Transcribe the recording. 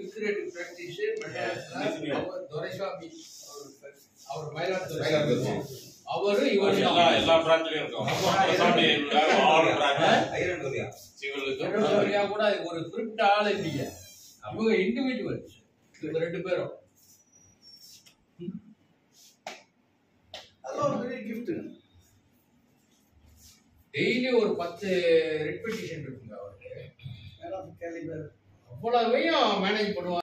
Incident practice மெட்ராஸ்ல அவர் துரைசாமி அவர் மயிலாடுதுறை அவரு இவரு எல்லா பிரான்ச்லயும் இருக்கும். ஐரன் கூட ஒரு குறிப்பிட்ட ஆள் இல்லையா, இவங்க இண்டிவிஜுவல்ஸ் இவங்க ரெண்டு பேரும். டெய்லி ஒரு 10 ரெட் பெட்டிஷன் இருக்குங்க அவருக்கு. அவ்வளவையும் மேனேஜ் பண்ணுவாங்க.